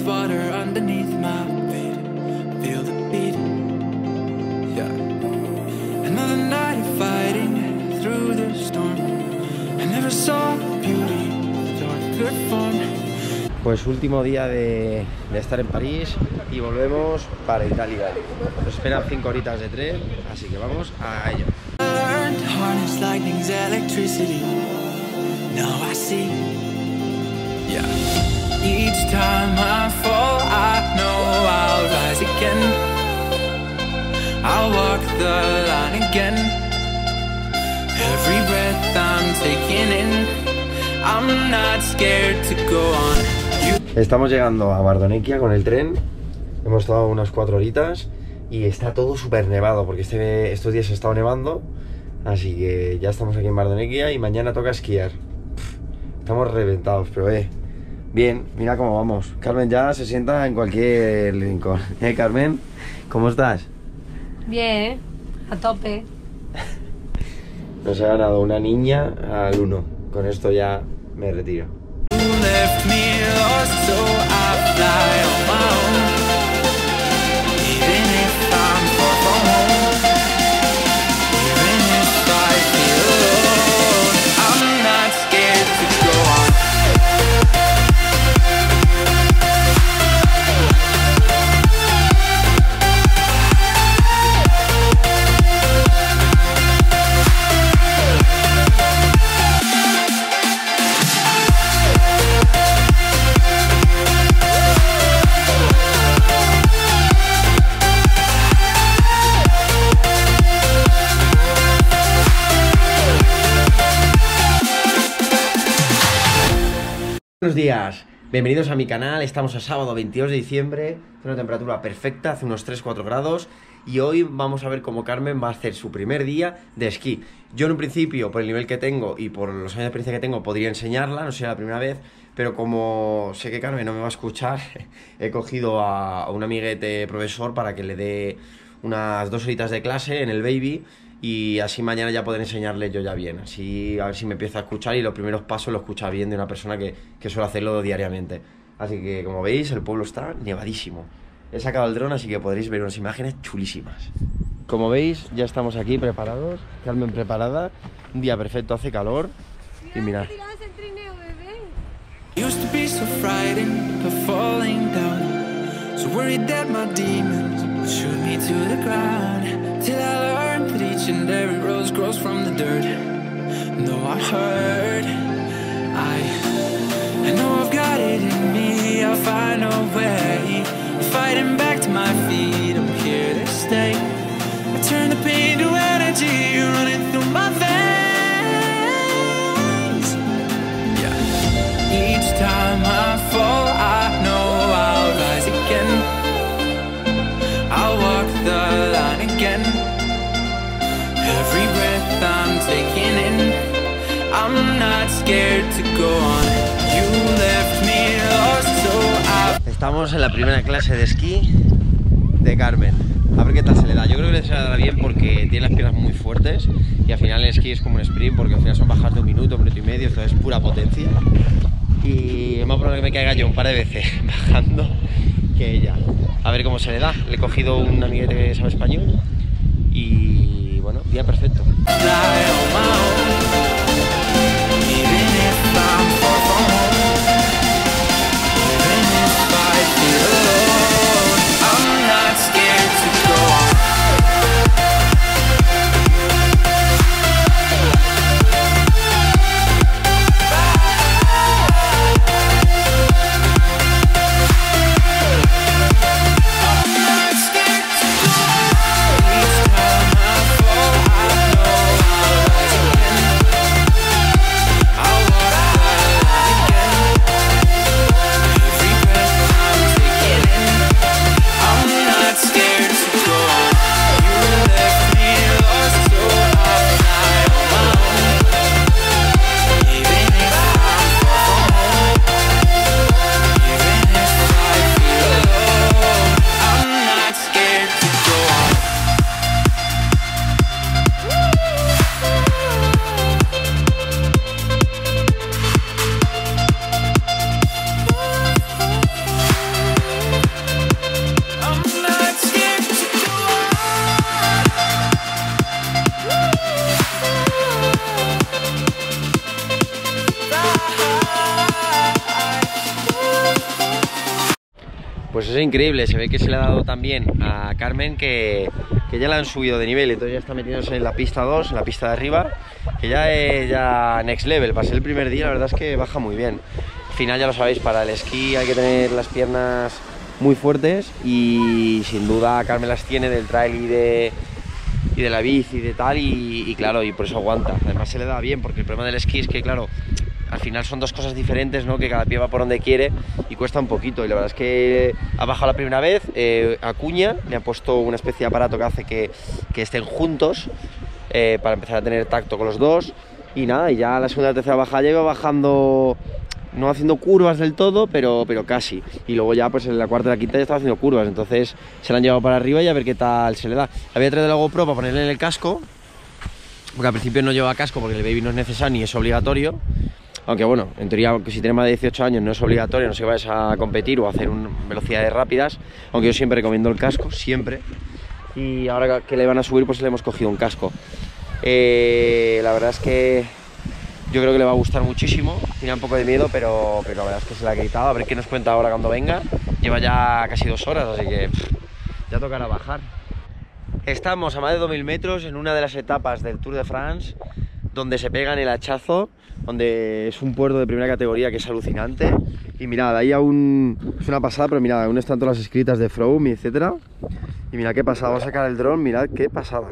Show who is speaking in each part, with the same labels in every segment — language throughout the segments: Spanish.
Speaker 1: cold water underneath my feet. Feel the beat, yeah. Another night of fighting through the storm. I never saw beauty start good form.
Speaker 2: Pues último día de estar en París y volvemos para Italia. Nos esperan 5 horitas de tren, así que vamos a ello.
Speaker 1: Harness lightning's electricity. Now I see, yeah. Each time I fall, I know I'll rise again. I'll walk the line again. Every breath I'm taking in, I'm not scared to go on.
Speaker 2: Estamos llegando a Bardonecchia con el tren. Hemos estado unas 4 horitas y está todo súper nevado porque estos días ha estado nevando. Así que ya estamos aquí en Bardonecchia y mañana toca esquiar. Estamos reventados, pero bien, mira cómo vamos. Carmen ya se sienta en cualquier rincón. Carmen, ¿cómo estás?
Speaker 3: Bien, a tope.
Speaker 2: Nos ha ganado una niña al 1. Con esto ya me retiro. Buenos días, bienvenidos a mi canal. Estamos a sábado 22 de diciembre, hace una temperatura perfecta, hace unos 3-4 grados. Y hoy vamos a ver cómo Carmen va a hacer su primer día de esquí. Yo en un principio, por el nivel que tengo y por los años de experiencia que tengo, podría enseñarla, no sería la primera vez. Pero como sé que Carmen no me va a escuchar, he cogido a un amiguete profesor para que le dé unas 2 horitas de clase en el Baby. Y así mañana ya poder enseñarle yo ya bien. Así a ver si me empieza a escuchar y los primeros pasos lo escucha bien de una persona que suele hacerlo diariamente. Así que como veis el pueblo está nevadísimo. He sacado el dron así que podréis ver unas imágenes chulísimas. Como veis ya estamos aquí preparados. Carmen preparada. Un día perfecto, hace calor. Y mirad.
Speaker 1: Used to be so frightened of falling down, so worried that my demons would shoot me to the ground, till I learned that each and every rose grows from the dirt. Though I hurt, I know I've got it in me. I'll find a way, fighting back to my feet. I'm here to stay. I turn the pain to energy, running through my veins. Each time I fall, I know I'll rise again. I'll walk the line again. Every breath I'm taking in, I'm not scared to go on. You left me lost, so I...
Speaker 2: Estamos en la primera clase de esquí de Carmen. A ver qué tal se le da. Yo creo que se le dará bien porque tiene las piernas muy fuertes. Y al final el esquí es como un sprint porque al final son bajas de 1 minuto, 1 minuto y medio. Esto es pura potencia. Y es más probable que me caiga yo un par de veces bajando que ella. A ver cómo se le da. Le he cogido un amiguete que sabe español. Y bueno, día perfecto. Pues es increíble, se ve que se le ha dado también a Carmen que ya la han subido de nivel, entonces ya está metiéndose en la pista 2, en la pista de arriba, que ya es next level. Para ser el primer día la verdad es que baja muy bien. Al final ya lo sabéis, para el esquí hay que tener las piernas muy fuertes y sin duda Carmen las tiene del trail y de la bici y de tal y claro, y por eso aguanta. Además se le da bien porque el problema del esquí es que claro, al final son dos cosas diferentes, ¿no? Que cada pie va por donde quiere y cuesta un poquito. Y la verdad es que ha bajado la primera vez, Acuña le ha puesto una especie de aparato que hace que estén juntos para empezar a tener tacto con los dos. Y nada, y ya la segunda y tercera bajada lleva bajando, no haciendo curvas del todo, pero casi. Y luego ya pues en la cuarta y la quinta ya estaba haciendo curvas, entonces se la han llevado para arriba y a ver qué tal se le da. Había traído la GoPro para ponerle en el casco, porque al principio no lleva casco porque el baby no es necesario ni es obligatorio. Aunque bueno, en teoría, si tienes más de 18 años no es obligatorio, no sé si vais a competir o a hacer velocidades rápidas. Aunque yo siempre recomiendo el casco, siempre. Y ahora que le van a subir, pues le hemos cogido un casco. La verdad es que yo creo que le va a gustar muchísimo. Tiene un poco de miedo, pero la verdad es que se la ha gritado. A ver qué nos cuenta ahora cuando venga. Lleva ya casi 2 horas, así que ya tocará bajar. Estamos a más de 2000 metros en una de las etapas del Tour de France, donde se pegan el hachazo, donde es un puerto de primera categoría que es alucinante. Y mirad, ahí aún es una pasada, pero mirad, aún están todas las escritas de Froome, etcétera. Y mirad qué pasada, vamos a sacar el dron, mirad qué pasada.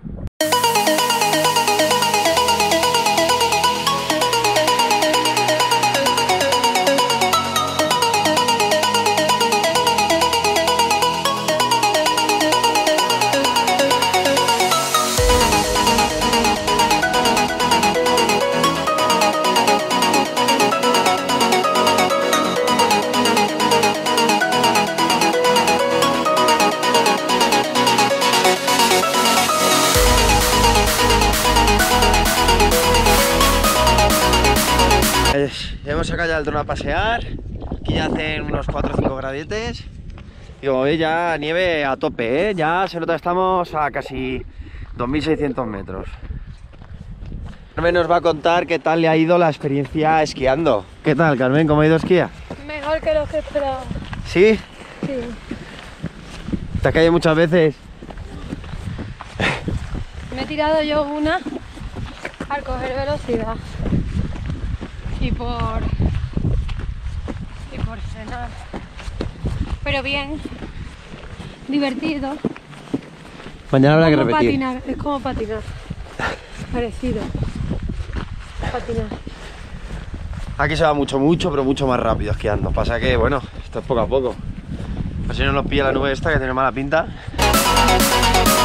Speaker 2: Hemos sacado ya el dron a pasear. Aquí ya hacen unos 4 o 5 gradetes. Y como veis ya nieve a tope, ¿eh? Ya se nota que estamos a casi 2600 metros. Carmen nos va a contar qué tal le ha ido la experiencia esquiando. ¿Qué tal, Carmen? ¿Cómo ha ido a esquiar?
Speaker 3: Mejor que lo que esperaba.
Speaker 2: ¿Sí?
Speaker 3: Sí.
Speaker 2: ¿Te has caído muchas veces?
Speaker 3: Me he tirado yo una al coger velocidad y por frenar. Pero bien, divertido.
Speaker 2: Mañana habrá que
Speaker 3: Como
Speaker 2: repetir.
Speaker 3: patinar, es como patinar. Parecido. Patinar.
Speaker 2: Aquí se va mucho, pero mucho más rápido esquiando. Pasa que, bueno, esto es poco a poco. A ver si no nos pilla la nube esta que tiene mala pinta.